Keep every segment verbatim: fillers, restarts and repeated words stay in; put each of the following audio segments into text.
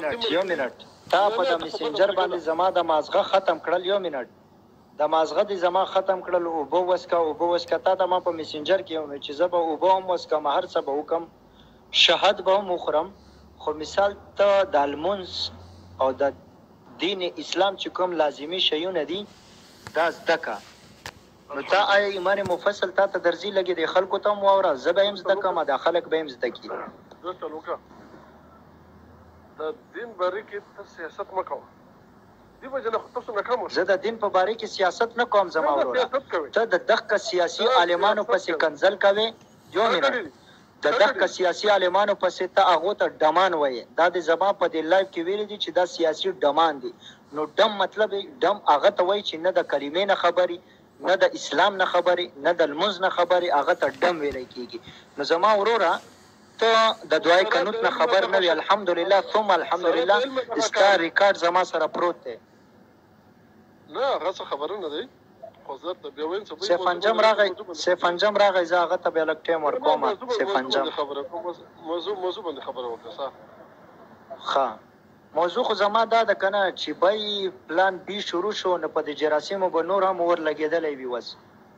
یو منټ تا په د میسنجر باندې زما د مازغه ختم کړل یو منټ د مازغه دې زما ختم کړل اوبه وسکه اوبه وسکه تا د ما په میسنجر کې یو چې زه به اوبه هم وسکم هر څه به وکم شهد به هم وخورم خو مثال ته د المونس او د دین اسلام چې کوم لازمي شیونه دي دا زده که نو تا آیا ایمان مفصل تا ته درځي لګي د خلکو ته هم واوره زه به هم زده کړم دا خلک به هم زده کړي د دین باره کې ته سیاست مه کوه دې وجه نه خو تاسو ناکام اوسئ زه د دین په باره کې سیاست نه کوم زما وروره ته د دغه سیاسي عالمانو پسې کنځل کوې یو منټ د دغه سیاسي عالمانو پسې ته هغو ته ډمان وایې دا د زما په دې لایف کې ویلي دي چې دا سیاسي ډمان دي نو ډم مطلب ډم هغه ته وایي چې نه د کلمې نه خبري نه د اسلام نه خبري نه د لمونځ نه خبري هغه ته ډم ویلی کېږي نو زما وروره ته د دعای قنوت نه خبر نه وي الحمدلله ثم الحمدلله ستا ریکارډ زما سره پروت دی نه هغه څه خبره نه دی خو زه ته بیا وایم چې سیف انجم راغی سیف انجم راغی زه هغه ته بیا لږ ټایم ورکوم سیف انجم موضوع موضوع باندې خبره وکړه ښه موضوع خو زما دا ده که نه چې بی پلان بي شروع شو نو په د جراثیمو به نور هم ور لګېدلی وي وس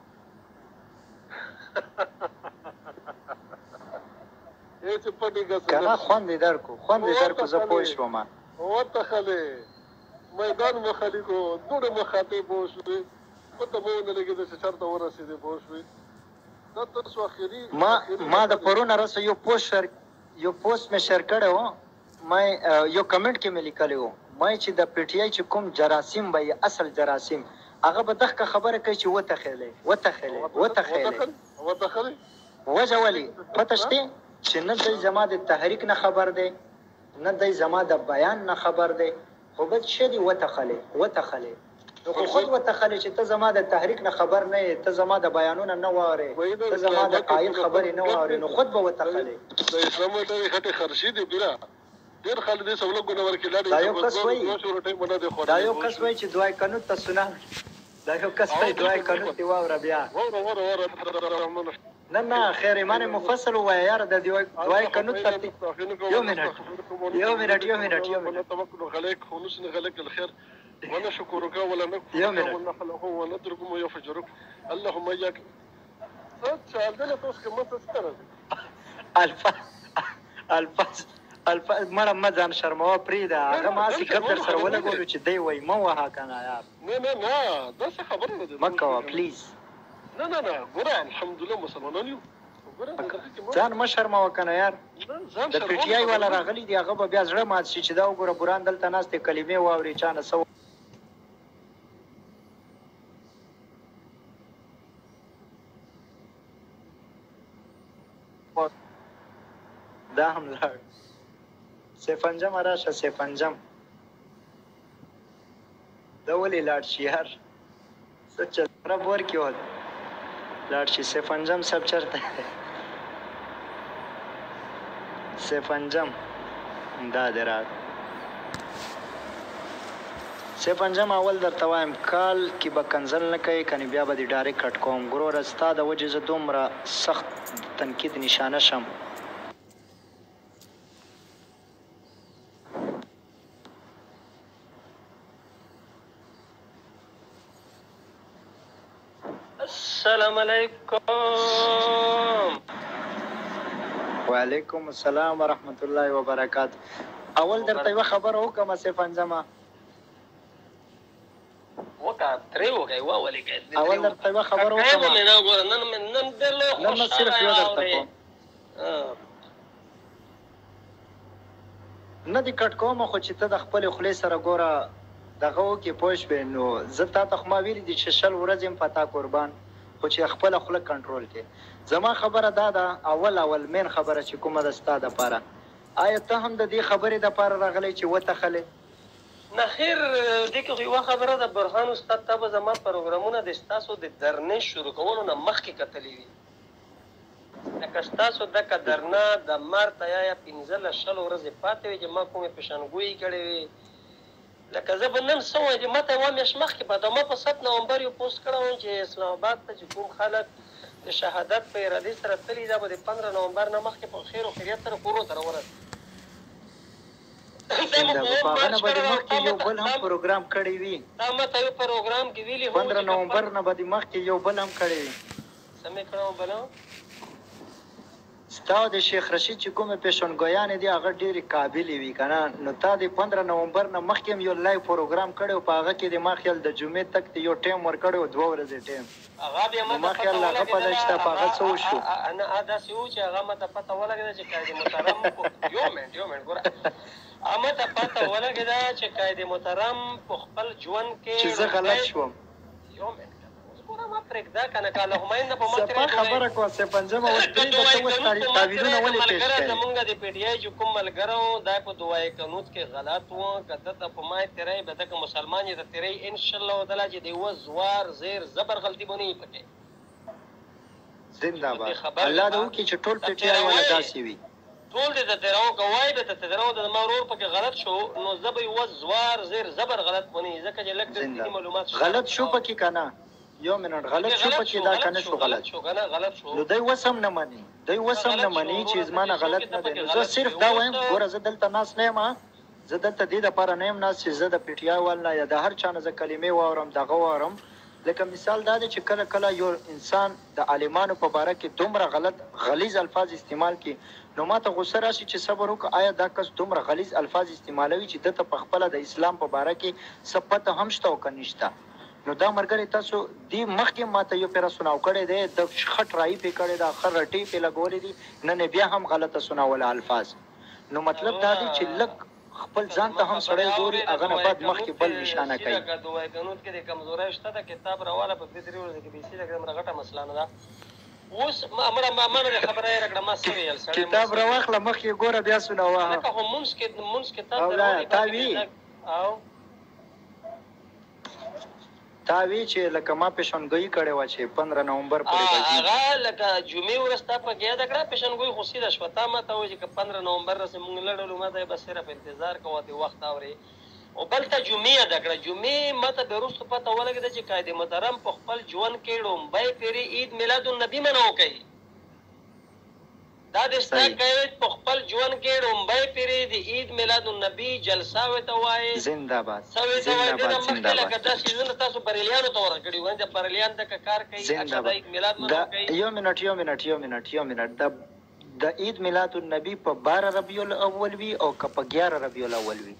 که نه خوند یې درکو خوند یې درکو زه پوه شوم وتخلې میدان مخالیکو دوړه مخاطې پوه شوې پته مو ونه لګېده چې چېرته ورسېدې پوه شوې دا تاسو اخري ما ما د پرونه رسه یو پوسټ شر یو پوسټ مې شیر کړی و ما یو کمنټ کې مې لیکلی و ما چې د پی ټي آی چې کوم جراثیم به اصل جراثیم هغه به دغه خبره کوي چې وتخېلی وتخېلی وتخېلی وتخلې وجه ولې پته شته چې نه دی زما د تحریک نه خبر دی نه دی زما د بیان نه خبر دی خو بس شه دی وتخلې وتخلې نو خو خود وتخلې چې ته زما د تحریک نه خبر نه یې ته زما د بیانونه نه واورې ته زما د قایل خبرې نه واورې نو خود به وتخلې د اسلام د خټې خرشي دی بلا ډېر خلک دې سولګونه ورکې لاړې دا یو کس وایي دا یو کس وایي چې دعای قنوت ته سنا دا یو کس وایي دعای قنوت دی واوره بیا واوره واوره واوره نه نه خیر ایمان مفصل وایه یار د دعای قنوت ته یو منټ یو منټ یو منټ یو منټ توکل عليك ونحسن لك الخير ونشكرك ولا نكفرك ونخلق ونتركم ويفجرك اللهم اياك عندنا توسك ما تسترد الفاظ الفاظ الفاظ مړه ما ځان شرموه پرېږده هغه ما هسې کپ در سره ولګولو چې دی وایي مه وهه که نه یار نه نه نه دا څه خبره نه ده مه کوه پلیز نه نه نه ګوره الحمدلله مسلمانان یو ځان مه شرموه که نه یار د پی ټي آی والا راغلي دي هغه به بیا زړه مات شي چې دا وګوره بران دلته ناست دی کلمې واوري چا نه څه دا هم لاړ سیف انجم راشه سیف انجم دا ولې لاړ شي یار څه چل رب ورکړي و لاړ شي سیف انجم صاحب چېرته سیف انجم دا دی راغ سیف انجم اول درته وایم کال کې به کنځل نه کوې کنې بیا به دې ډایرکټ کټ کوم ګوره ستا د وجې زه دومره سخت تنقید نشانه شم السلام علیکم وعلیکم السلام ورحمت الله وبرکاته اول درته یوه خبره وکړم سیف انجمه وکړه ترې وکړئ وولې اول درته یوه خبره وکړم نن نن ډېر نن صرف یو درته کوم نه دې کټ کوم خو چې ته د خپلې خولې سره ګوره دغه وکړې پوه شوې نو زه تا ته خو ما ویلي دي چې شل ورځې یم په تا قربان خو چې خپله خوله کنټرول کړې زما خبره دا ده اول اول مین خبره چې کومه ده ستا دپاره آیا ته هم د دې خبرې دپاره راغلی چې وتخلې نه خیر دې کې خو یوه خبره ده برهان استاد تا به زما پروګرامونه د ستاسو د درنې شروع کولو نه مخکې کتلي وي لکه ستاسو دکه درنه د مارته یا یا پنځلس شل ورځې پاتې وي چې ما کومې پیشنګویي کړې وي لکه زه به نن څه وایم چې ما ته یوه میاشت مخکې به د ما په ست نومبر یو پوسټ کړی وم چې اسلام آباد ته چې کوم خلک د شهادت په ارادې سره تللي دا به د پندره نومبر نه مخکې په خیر و خیریت سره کورو ته راورسېږي په هغه نه به دې مخکې یو بل هم پروګرام کړی وي. تا ماته یو پروګرام کې ویلي وو پندرہ نومبر نه به دې مخکې یو بل هم کړی وي. څه مې کړی و بل؟ ستا د شیخ رشید چې کومې پیشنګویانې دي هغه ډېرې قابلې وي که نه، نو تا د پندرہ نومبر نه مخکې هم یو لایو پروګرام کړی و، په هغه کې د ما خیال د جمعې تک ته یو ټایم ورکړی و، دوه ورځې ټایم. ما خیال هغه پته شته په هغه څه وشو. نه داسې و چې هغه ماته پته ولګېده چې قاید محترم یو منټ یو منټ ګوره هغه ماته پته ولګېده چې قاید محترم په خپل ژوند کې چې زه غلط شوم. یو منټ ما پرېږده که نه که اللهم نه په ما سپا خبره کوه سه پنځمه اوس پرېږده ته اوس تعویلونه ولې پیش کوې؟ زمونږ د پی ټي آی چې کوم ملګری و دا په دعای قنوت کې غلط و، که ده ته په ما تیری به ده که مسلمان یې ته تیری انشاءالله تعالی چې د یوه زوار زیر زبر غلطي به نه وي پکې. زنده باد الله دې وکړي چې ټول پی ټي آی والا داسې وي. ټول دې ته تیراو که وایي به ته تیراو د زما ورور پکې غلط شو نو زه به یوه زوار زیر زبر غلط ونه وي ځکه چې لږ د دیني معلومات غلط شو پکې که نه یو منټ غلط شو پکې دا کنه شو غلط شو کنه غلط شو نو دوی وسم نه مني دوی وسم نه مني چې زما نه غلط نه دی. زه صرف دا وایم ګوره زه دلته ناست نه یم، زه دلته دې دپاره نه یم ناست چې زه د پی ټي آی وال نه یا د هر چا نه زه کلمې واورم دغه واورم. لکه مثال دا دی چې کله کله یو انسان د عالمانو په باره کې دومره غلط غلیظ الفاظ استعمال کړي نو ما ته غوسه راشي چې صبر وکړه آیا دا کس دومره غلیظ الفاظ استعمالوي چې ده ته په خپله د اسلام په باره کې څه پته هم شته او که نشته. نو دا مرګري تاسو دی مخکې ماته یو پیرا سناو کړی دی د خټ رای پې کړی دا خر رټې پې لګولې دي نن بیا هم غلطه سناوله الفاظ. نو مطلب دا دی چې لږ خپل ځان ته هم سړی ګوري هغه نه بعد مخکې بل نشانه کوي. دعای قنوت کې د کمزورۍ شته د کتاب راواله په درې ورځې کې بیسي لکه دومره غټه مسله نه ده. اوس مړه ما مړه خبره یې راکړه ما څه ویل سړی کتاب راواخله مخکې ګوره بیا سناوه لکه خو مونځ کې مونځ کتاب تا وي او تا وی چې لکه ما پیشنګویي کړې وه چې پندرہ نومبر پورې به ځي هغه لکه جمعې ورځ تا پکې یاده کړه پیشنګویي خو سیده شوه تا ما ته وایي چې که پندرہ نومبر رسې مونږ لړلو ما ته یې بس صرف انتظار کوه د وخت اورې او بل ته جمعې یاده کړه. جمعې ما ته بیا وروسته پته ولګېده چې قاید محترم په خپل ژوند کې لومبی پیرې عید میلاد النبي منو کوي. دا د ستا قید په خپل ژوند کې لومبی پیرې د عید میلاد النبي جلسه ورته وایي زنده باد څه ورته وایي دې نه مخکې لکه دا څیزونه تاسو بریلیانو ته ورکړي وایي د بریلیان دغه کار کوي اچھا د عید میلاد منو کوي. یو منټ یو منټ یو منټ یو منټ د د عید میلاد النبي په بارہ ربیع الاول وي او که په ګیارہ ربیع الاول وي.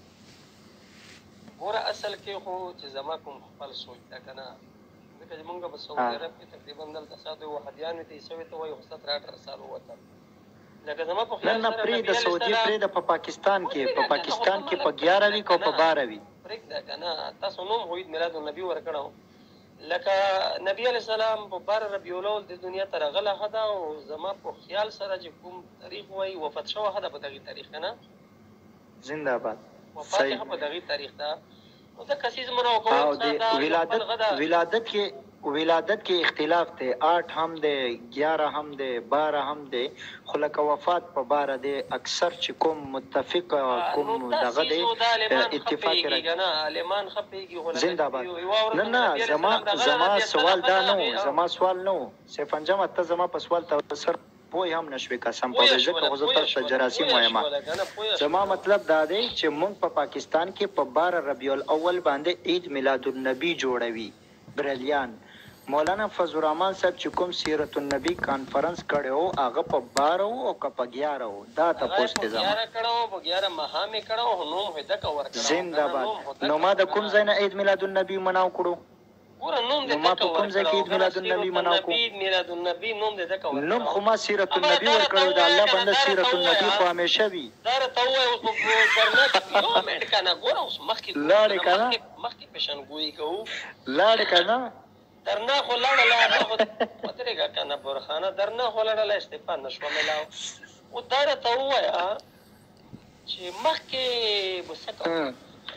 ګوره اصل کې خو چې زما کوم خپل سوچ ده که نه ځکه چې مونږ په سعودي عرب کې تقریبا دلته ساده وحدیان وي ته عیسوي ته وایي خو ستره اټره سال ووتل لکه زما په خیال نه پرېږده سعودي پرېږده په پاکستان کې په پاکستان کې په ګیارہ وي که په بارہ وي پرېږده که نه تاسو نوم خو عید میلاد النبي ورکړی لکه نبي علیه السلام په بارہ ربیع الاول د دنیا ته راغلی ښه ده او زما په خیال سره چې کوم تاریخ وایي وفات شوی ښه ده په دغې تاریخ که نه زنده باد وفات یې ښه په دغې تاریخ ده نو ځکه څیز منو کوم ولادت ولادت کې ولادت کې اختلاف دی آٹھ هم دی گیارہ هم دی بارہ هم دی خو لکه وفات په بارہ دی اکثر چې کوم متفق کوم دغه دی اتفاق راځي زنده باد. نه نه زما زما سوال دا نه و زما سوال نه و سیف انجام ته زما په سوال ته سر پوی هم نشوي قسم په ځکه خو زه تاسو ته جراثیم وایم. زما مطلب دا دی چې موږ په پاکستان کې په بارہ ربیع الاول باندې عید میلاد النبي جوړوي بریلیان. مولانا فضل الرحمن صاحب چې کوم سیرت النبی کانفرنس کړی و هغه په بارہ و او که په ګیارہ و دا تپوس دی زما ګیارہ کړی و په ګیارہ ماښام یې کړی و نوم یې دکه ورکړی زنده باد. نو ما د کوم ځای نه عید میلاد النبي مناو کړو ګوره نوم دې ما په کوم ځای کې عید میلاد النبي مناو کړو عید میلاد النبي نوم دې دکه ورکړی نوم خو ما سیرت النبي ورکړی د الله بنده سیرت النبي خو همیشه وي دا راته ووایه اوس په برنت یو منټ که نه ګوره اوس مخکې لاړې که نه مخکې پیشنګویي کوو لاړې که نه درنا خو لاړله ودرېږه که نه برخانه درنا خو لاړله استعفا نه شوه میلاو او دا راته ووایه چې مخکې به څه کوم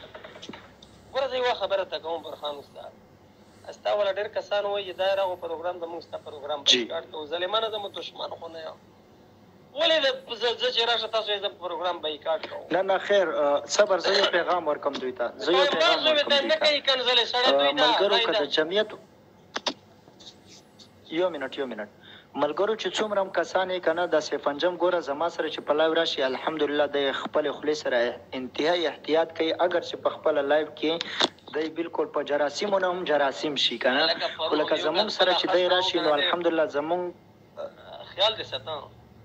ګوره زه یوه خبره ته کوم برخان استاد ستا والا ډېر کسان وایي چې دا راغو پروګرام زموږ ستا پروګرام بایکاټ کوو ظالمانه زه مو دشمن خو نه یم ولې زه چې راشه تاسو یې زه پروګرام بایکاټ کوم. نه نه خیر صبر زه یو پیغام ورکوم دوی ته زه یو پیغام ورکوم دوی ته ملګرو که د جمعیت یو منټ یو منټ ملګرو چې څومره هم کسان یې که نه دا سیفنجم ګوره زما سره چې په لایو راشي الحمدلله د خپلې خولې سره انتهایی احتیاط کوي اگر چې په خپله لایو کې دی بالکل په جراثیمو نه هم جراثیم شي که نه خو لکه زمونږ سره چې دی راشي نو الحمدلله زمونږ خیال دې ساتم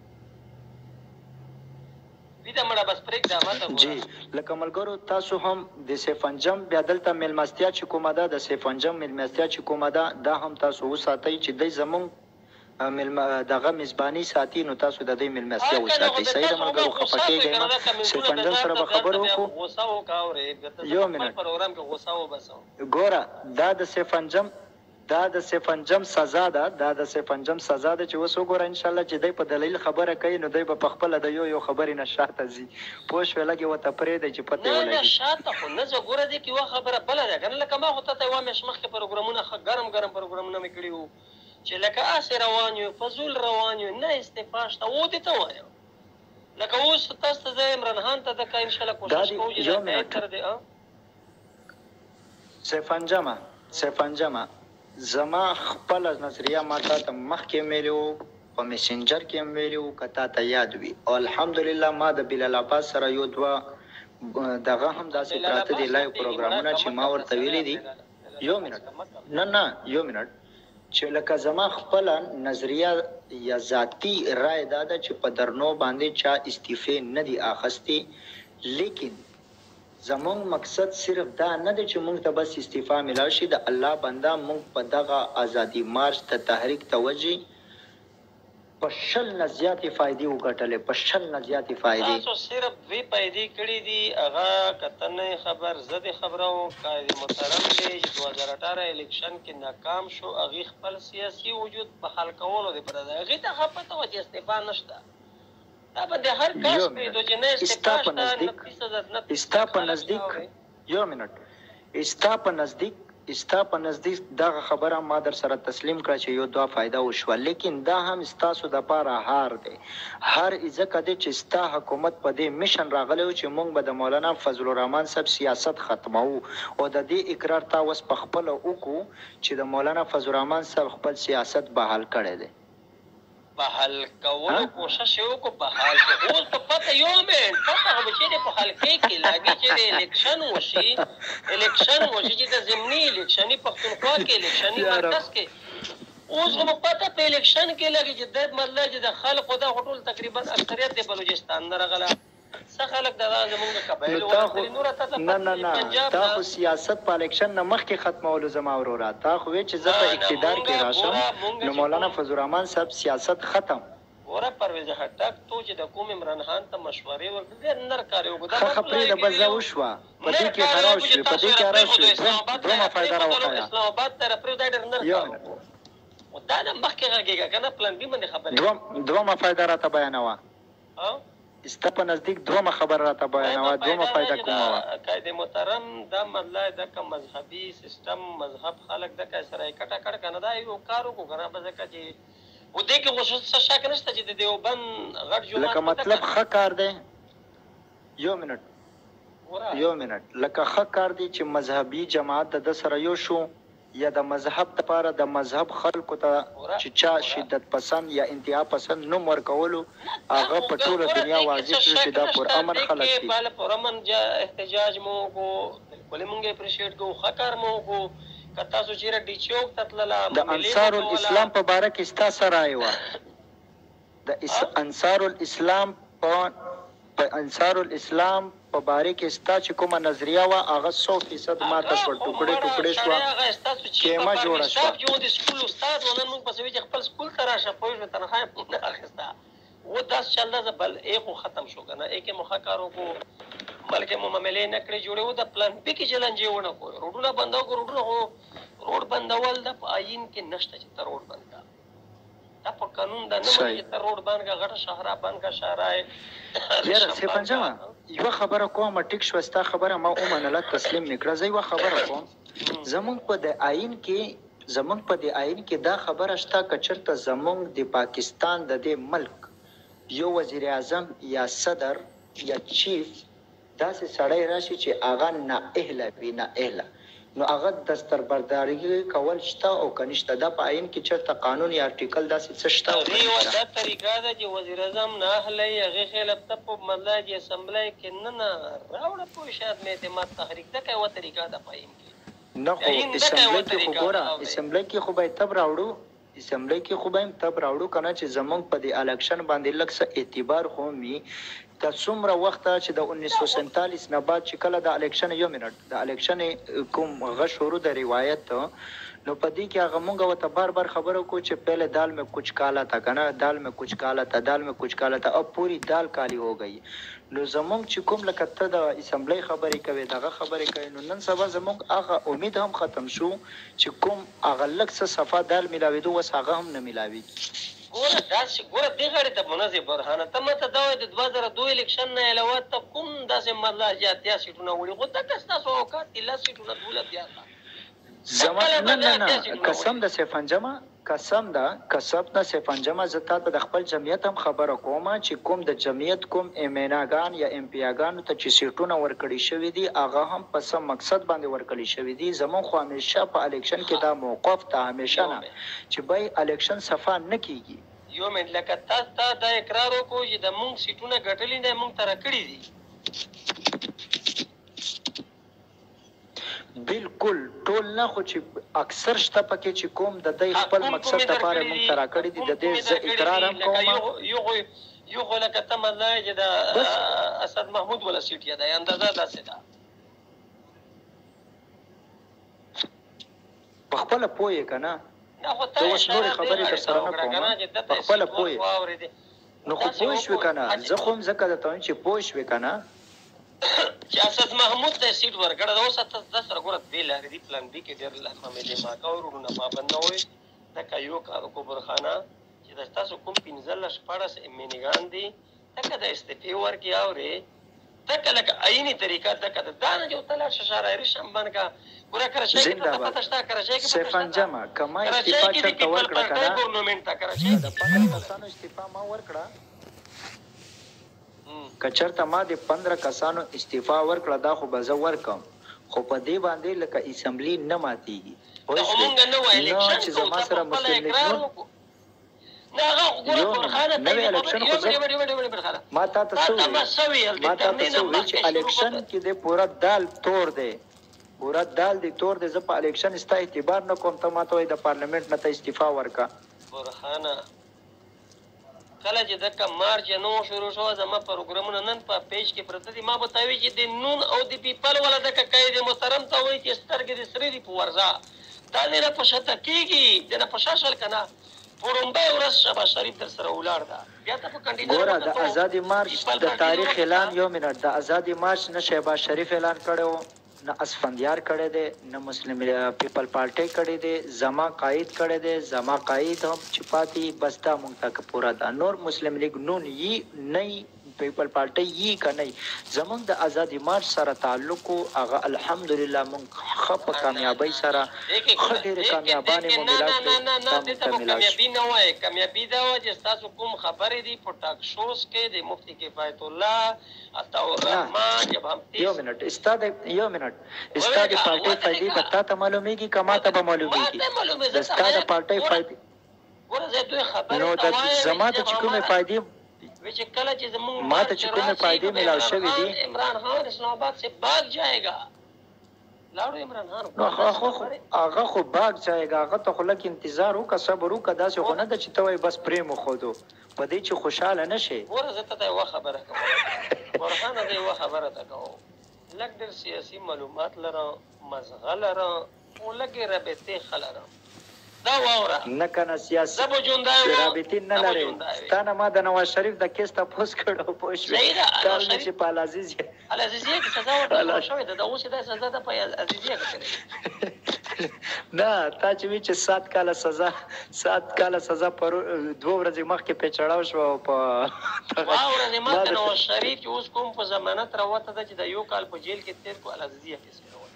ویده مړه بس پرېږده ماته جی لکه ملګرو تاسو هم د سیفنجم بیا دلته میلمستیا چې کومه ده د سیفنجم میلمستیا چې کومه ده دا هم تاسو وساتئ چې دی زمونږ دغه میزباني ساتي نو تاسو د دې میلمستیا وساتئ صحیح ده ملګرو خفه کېږئ مه سیفنجم سره به خبرې وکړو یو منټ ګوره دا د سیفنجم دا د سیفنجم سزا ده دا د سیفنجم سزا ده چې اوس وګوره انشاءالله چې دی په دلیل خبره کوي نو دی به په خپله د یو یو خبرې نه شاته ځي پوه شوې لږ یې ورته پرېږدی چې پته یې ولګي نه نه شاته خو نه ځه ګوره دې کې یوه خبره بله ده که نه لکه ما خو تا ته یوه میاشت مخکې پروګرامونه ښه ګرم ګرم پروګرامونه مې کړي وو چې لکه اسې روان یو فضول روان یو نه استعفا شته و دې ته وایم لکه اوس تاسو ته زه عمران خان ته دکه انشاءالله کوشش کوو چې دا بهتر دی سیفنجمه سیفنجمه زما خپله نظریه ما تا ته مخکې ویلي وو په میسنجر کې هم ویلي وو که تا ته یاد وي او الحمدلله ما د بلال عباس سره یو دوه دغه هم داسې پراته دي لایو پروګرامونه چې ما ورته ویلي دي یو منټ نه نه یو منټ چې لکه زما خپله نظریه یا ذاتي رای دا ده چې په درنو باندې چا استعفې نه دي اخیستې لیکن زمونږ مقصد صرف دا نه دی چې مونږ ته بس استعفا میلاو شي د الله بنده مونږ په دغه ازادي مارچ ته تحریک توجه په شل نه زیاتې فایدې وګټلې په شل نه زیاتې فایدې تاسو صرف دوې فایدې کړي دي هغه که ته نه خبر زه دې خبره وم قائد محترم دی چې دوه هزار اټاره الیکشن کې ناکام شو هغې خپل سیاسي وجود په حل کولو دی پر ده هغې ته ښه پته وه چې استعفا نشته دا به د هر کس پرېږدو چې نه استعفا شته نه فیصد نه ستا په نزدیک یو منټ ستا په نزدیک ستا په نزدیک دغه خبره ما در سره تسلیم کړه چې یو دوه فایده وشوه لیکن دا هم ستاسو دپاره هار دی هر ځکه دی چې ستا حکومت په دې میشن راغلی و چې موږ به د مولانا فضل الرحمن صاحب سیاست ختموو او د دې اقرار تا اوس په خپله وکړو چې د مولانا فضل الرحمن صاحب خپل سیاست بحال کړی دی بحال کولو کوشش یې وکړو بحال کړو اوس په پته یو منټ پته خو به چېرې په حلقې کې لاګي چې د الیکشن وشي الیکشن وشي چې د ضمني الیکشني پښتونخوا کې الیکشني مرکز کې اوس خو به پته په الیکشن کې لګي چې دا مطلب چې د خلقو دا خو ټول تقریبا اکثریت د بلوچستان نه راغله څه خلک دا زمونږ د قبایلو نه نه نه تا خو سیاست په الیکشن نه مخکې ختمولو زما وروره تا خو وایې چې زه په اقتدار کې راشم نو مولانا فضل الرحمن صاحب سیاست ختم ګوره پرویز خټک تو چې د کوم عمران خان ته مشورې ورکړې ډېر نر کار یې وکړو ښه پرېږده بس زه وشوه په دې کې خراب شوې په دې کې خراب شوې دومره فایده راوښیه اسلام آباد ته راپرېږده ډېر نر کار وکړو دا نه مخکې غږېږه که نه پلان بي باندې خبرې دومره فایده راته بیانوه ستا په نزدیک دومره خبره راته بیانوه دومره فایده کومه وه قائد محترم دا مطلب دکه مذهبي سیسټم مذهب خلک دکه سره یې کټه کړ که نه دا یو کار وکړو که نه به ځکه چې و دې کې خو څه شک نشته چې د دیوبند غټ جومات لکه مطلب ښه کار دی یو منټ یو منټ لکه ښه کار دی چې مذهبي جماعت د ده سره یو شو یا د مذهب لپاره د مذهب خلکو ته چې چا شدت پسند یا انتها پسند نوم ورکولو هغه په ټوله دنیا واضح شو چې دا پرامن خلک دي پرامن احتجاج مو وکړو بلکل موږ یې اپریشیټ کوو ښه کار مو وکړو که تاسو چېرې ډي چوک ته تلله د انصار الاسلام په باره کې ستا څه رایه وه د انصار الاسلام په انصار الاسلام په باره کې ستا چې کومه نظریه وه هغه څو فیصد ماته شوه ټوکړې ټوکړې شوه کیمه جوړه شوه یو د سکول استاد و نن موږ پسې وي چې خپل سکول ته راشه پوه شوې تنخوا یې نه اخېسته و داس چل ده بل ای خو ختم شو که نه ای کې مو ښه کار وکړو بلکې مو معاملې نه کړې جوړې و د پلان بي کې چلنج یې ونه کړو روډونه بنده وکړو روډونه خو روډ بندول د په آیین کې نشته چې ته روډ بند کړه دا په قانون دا نه مني چې ته روډ بند کړه غټه شهره بند کړه شهرای یاره سیفنجمه یوه خبره کوم ټیک شوه ستا خبره ما ومنله تسلیم مې کړه زه یوه خبره کوم زمونږ په د آیین کې زمونږ په د آیین کې دا خبره شته که چېرته زمونږ د پاکستان د دې ملک یو وزیر اعظم یا صدر یا چیف داسې سړی راشي چې هغه نااهله وي نااهله نو هغه دستربرداري کول شته او که نشته دا په عین کې چېرته قانون یا ارټیکل داسې څه شته هغې یوه دا طریقه ده چې وزیر اعظم نه اخلئ هغې خلاف ته په مطلع چې اسمبلی کې نه نه راوړه پوه شاید مې اعتماد تحریک ده که یوه طریقه ده په عین کې نه خو اسمبلی کې خو ګوره اسمبلی کې خو باید تب راوړو اسمبلی کې خو به هم تب راوړو که نه چې زموږ په دې الکشن باندې لږ څه اعتبار خو وي که څومره وخته چې د انیس سو سینتالیس نه بعد چې کله د الکشن یو منټ د الکشن کوم هغه شروع د روایت نو په دې کې هغه مونږ ورته بار بار خبره وکړو چې پہلے دال میں کچھ کالا تھا که نه دال میں کچھ کالا تھا دال میں کچھ کالا تھا اب پوری دال کالی ہو گئی نو زمونږ چې کوم لکه ته د اسمبلی خبرې کوې دغه خبرې کوې نو نن سبا زمونږ هغه امید هم ختم شو چې کوم هغه لږ څه صفا دال میلاوېدو اوس هغه هم نه میلاوېږي ګوره داسې ګوره دې غاړې ته منظم برهانه ته ماته دا وایې د دوه زره دوه الیکشن نه علاوه ته کوم داسې مطلع چې اتیا سیټونه وړي خو دکه ستاسو اوقات دي لس سیټونه دولت زیاته زما نه نه نه قسم د سیف انجمه قسم ده قسم د سیف انجمه زه تا ته د خپل جمعیت هم خبره کوم چې کوم د جمعیت کوم ایمیناګان یا امپیاګانو ته چې سیټونه ورکړي شوي دي هغه هم په سم مقصد باندې ورکړي شوي دي زموږ خو همیشه په الیکشن کې دا موقف ته همیشه نه چې بای الیکشن صفا نه کیږي یو منټ لکه تاسو ته دا اقرار وکړو چې د مونږ سیټونه ګټلي نه مونږ ته راکړي دي بالکل ټول نه خو چې اکثر شته پکې چې کوم د دې خپل مقصد لپاره مونږ ته راکړي دي د دې زه اقرار هم کوم یو یو خو لکه ته مطلع چې د اسد محمود ولا سیټ یا د اندازه داسې ده په خپله پوهې که نه نه خو ته اوس نورې خبرې در سره نه کوم په خپله پوهې نو خو پوه شوې که نه زه خو هم ځکه درته وایم چې پوه شوې که نه چې اسد محمود ته سیټ ورکړه دا اوس دا سره ګوره دوې لارې دي پلان بي کې ډېر مې دماغه ورونه پابند نه وي لکه یو کار وکړو برخانه چې د ستاسو کوم پنځلس شپاړس امیینګان دي لکه د استعفې ورکړي اورې لکه لکه عیني طریقه لکه د دا نه چې ورته لاړ شه شاعري شمبن کا ګوره کراچۍ کې ته پته شته کراچۍ کې سیف انجمه که ما استعفا چېرته ورکړه که نه ګورنمنټ ته کراچۍ د پندره کسانو استعفا ما ورکړه که چېرته ما د پندره کسانو استعفا ورکړه دا خو به زه ورکم خو په دې باندې لکه اسمبلي نه ماتېږي پوه شوې نه چې زما سره مسلم لیګ نوی الیکشن خو زه ما تا ته څه وویل ما تا ته څه وویل چې الیکشن کې دی پوره دال تور دی پوره دال دی تور دی زه په الیکشن ستا اعتبار نه کوم ته ما ته وایي د پارلمنټ نه ته استعفا ورکړه برخانه کله چې دغه مارچ نو شروع شو زما پروګرامونه نن په پیج کې پرته دي ما به تا وی چې د نون او د پیپل ولا د قید محترم ته وایي چې سترګې د سری دی په ورځا دا نه په شته کېږي د نه په شاشل کنه پورمبه ورځ شبا شریف در سره ولاړ ده بیا ته په کانډیډیټ ګوره د آزادي مارچ د تاریخ اعلان یو منټ د آزادي مارچ نه شهباز شریف اعلان کړو نه اسفندیار کړی دی نه مسلم پیپل پارټي کړی دی زما قائد کړی دی زما قائد هم چې پاتې بس دا مونږ ته پوره ده نور مسلم لیگ نون یي نه پیپل پارټي یي که نه زمونږ د آزادي مارچ سره تعلق هغه الحمدلله مونږ ښه په کامیابۍ سره ښه ډېرې کامیابانې مو میلاو کړې کامیابي نه وایي کامیابي دا وه چې ستاسو کوم خبرې دي په ټاک شوز کې د مفتي کفایت الله عطاالرحمن یو منټ ستا د یو منټ ستا د پارټۍ فایدې به تا ته معلومېږي که ما ته به معلومېږي د ستا د پارټۍ فایدې نو د زما ته چې کومې فایدې ویچه کله چې زمون ما ته چې کومې فایدې میلاو شوي دي عمران خان اسلام آباد سے باغ جائے گا لاړو عمران خان نو هغه خو باغ جائے گا هغه ته خو لږ انتظار وکړه صبر وکړه داسې خو نه ده چې ته وایې بس پرې مښودو په دې چې خوشحاله نه شې ګوره زه ته ته یوه خبره کوم برخانه زه یوه خبره ته کوم لږ ډېر سیاسي معلومات لرم مزغه لرم خو لږې رابطې ښه لرم دا واوره نه کنه سیاسي رابطې نه لرې ستا نه ما د نواز شریف د کیس تپوس کړو پوه شوې تا ویل چې په العزیز یې العزیزیه کې سزا ورکړل شوې ده د اوس دا سزا ده په العزیزیه کې نه تا چې وی چې سات کاله سزا سات کاله سزا پر دوه ورځې مخکې پې چړاو شو په واوره دې ما د نواز شریف چې اوس کوم په ضمانت راوته ده چې د یو کال په جیل کې تېر کو العزیزیه کې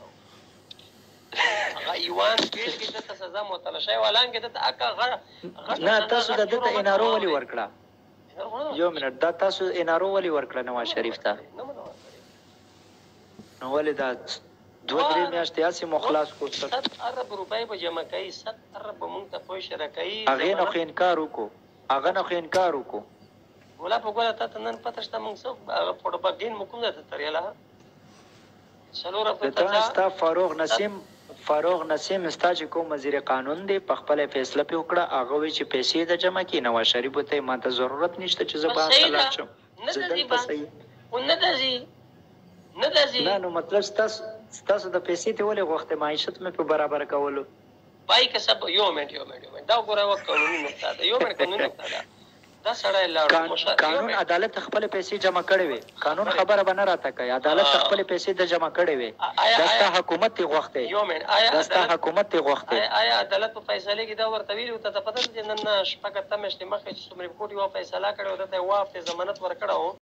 هغه ایوان پیل کې ته سزا معطله شوی ولان کې ته اکا غړ نه تاسو د دې ته انارو ولي ورکړه یو منټ دا تاسو انارو ولي ورکړه نواز شریف ته نو ولې دا دوه درې میاشتې هسې مو خلاص کړو ست ارب روپۍ به جمع کوي ست ارب به مونږ ته پوه شره کوي هغې نه خو انکار وکړو هغه نه خو انکار وکړو ګولا په ګوله تا ته نن پته شته مونږ څه هغه فوټوبګین مو کوم ځای ته تریاله څلور د تا ستا فاروق نسیم فاروق نسیم ستا چې کوم وزیر قانون دی په خپله فیصله پې وکړه هغه وایي چې پیسې د جمع کړي نواز شریفو ته یې ما ته ضرورت نشته چې زه بهر ته لاړ شم زه دلته صحیح خو نه ده ځي نه ده ځي نه نو مطلب ستاسو ستاسو د پیسې ته ولې غوښتې معیشت مې په برابر کولو پای که سب یو منټ یو منټ یو منټ دا وګوره وخت قانوني نقطه ده یو منټ قانوني نقطه ده دا سړی لاړ قانون عدالت خپل پیسې جمع کړې وي قانون خبره به نه راته کوي عدالت خپل پیسې د جمع کړې وي دا ستا حکومت یې غوښتې یو منټ آیا دا ستا حکومت یې غوښتې آیا عدالت په فیصلې کې دا ورته ویلي ته ته پته ده چې نن شپږ اتم میاشتې مخکې چې سپریم کورټ یوه فیصله کړې وه ده ته یې واف ضمانت ورکړی و